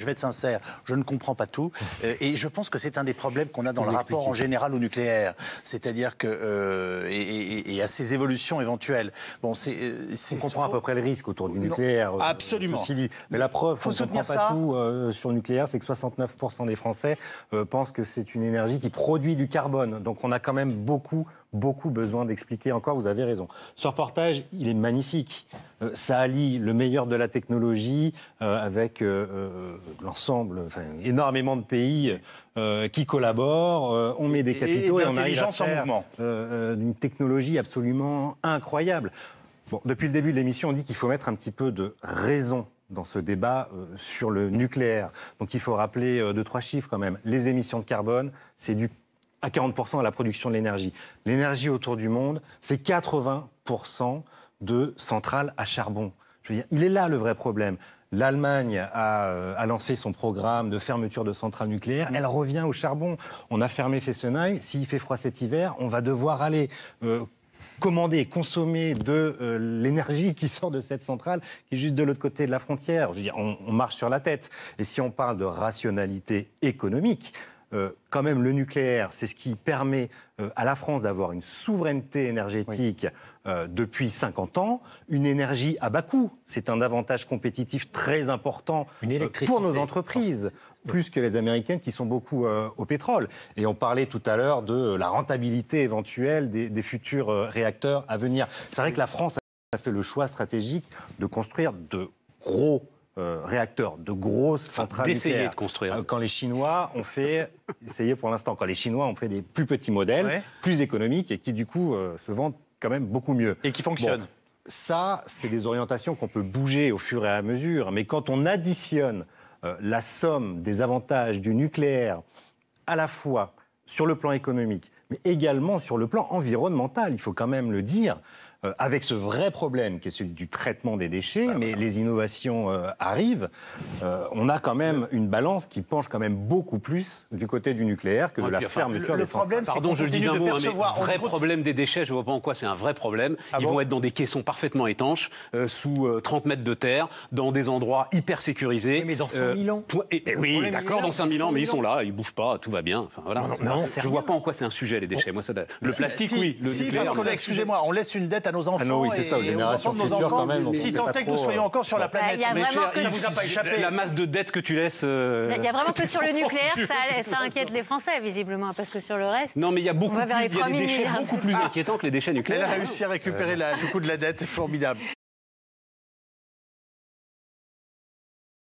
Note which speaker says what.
Speaker 1: vais être sincère, je ne comprends pas tout. Et je pense que c'est un des problèmes qu'on a dans le rapport en général au nucléaire. C'est-à-dire que... et à ces évolutions éventuelles. Bon,
Speaker 2: on comprend à peu près le risque autour du nucléaire.
Speaker 1: Absolument.
Speaker 2: Mais la preuve,
Speaker 1: faut
Speaker 2: on ne comprend pas tout sur le nucléaire, c'est que 69% des Français pensent que c'est une énergie qui produit du carbone. Donc on a quand même beaucoup besoin d'expliquer encore, vous avez raison. Ce reportage, il est magnifique. Ça allie le meilleur de la technologie avec l'ensemble, énormément de pays qui collaborent. On met des capitaux et on arrive à faire une technologie absolument incroyable. Bon, depuis le début de l'émission, on dit qu'il faut mettre un petit peu de raison dans ce débat sur le nucléaire. Donc il faut rappeler 2-3 chiffres quand même. Les émissions de carbone, c'est dû à 40% à la production de l'énergie. L'énergie autour du monde, c'est 80% de centrales à charbon. Je veux dire, il est là le vrai problème. L'Allemagne a lancé son programme de fermeture de centrales nucléaires. Elle revient au charbon. On a fermé Fessenheim. S'il fait froid cet hiver, on va devoir aller commander, consommer de l'énergie qui sort de cette centrale qui est juste de l'autre côté de la frontière. Je veux dire, on marche sur la tête. Et si on parle de rationalité économique, quand même, le nucléaire, c'est ce qui permet à la France d'avoir une souveraineté énergétique depuis 50 ans, une énergie à bas coût. C'est un avantage compétitif très important pour nos entreprises, plus que les Américaines qui sont beaucoup au pétrole. Et on parlait tout à l'heure de la rentabilité éventuelle des futurs réacteurs à venir. C'est vrai que la France a fait le choix stratégique de construire de gros réacteurs, de grosses centrales nucléaires.
Speaker 3: De construire.
Speaker 2: Quand les Chinois ont fait, essayez pour l'instant, quand les Chinois ont fait des plus petits modèles, plus économiques et qui du coup se vendent quand même beaucoup mieux.
Speaker 1: Et qui fonctionnent.
Speaker 2: Bon, ça, c'est des orientations qu'on peut bouger au fur et à mesure. Mais quand on additionne la somme des avantages du nucléaire, à la fois sur le plan économique, mais également sur le plan environnemental, il faut quand même le dire, avec ce vrai problème qui est celui du traitement des déchets, mais les innovations arrivent, on a quand même une balance qui penche quand même beaucoup plus du côté du nucléaire que de la fermeture des centrales.
Speaker 3: Pardon, je le dis d'un mot, mais le vrai problème des déchets, je ne vois pas en quoi c'est un vrai problème. Ils vont être dans des caissons parfaitement étanches, sous 30 mètres de terre, dans des endroits hyper sécurisés.
Speaker 4: Mais dans 100 000 ans.
Speaker 3: Oui, d'accord, dans 5 000 ans, mais ils sont là, ils ne bougent pas, tout va bien. Enfin, voilà. Je ne vois pas en quoi c'est un sujet, les déchets. Moi, ça, le plastique, oui. Le nucléaire,
Speaker 1: excusez-moi, on laisse une dette à nos enfants.
Speaker 2: Ah non, oui, c'est ça, aux générations futures quand même.
Speaker 1: Si tant est que nous soyons encore sur la planète. Ça vous a pas échappé.
Speaker 3: La masse de dettes que tu laisses...
Speaker 5: Il n'y a vraiment que sur le nucléaire, ça inquiète les Français, visiblement, parce que sur le reste...
Speaker 3: Non, mais il y a beaucoup plus, il y a des déchets beaucoup plus inquiétants que les déchets nucléaires.
Speaker 1: Elle a réussi à récupérer le coup de la dette, formidable.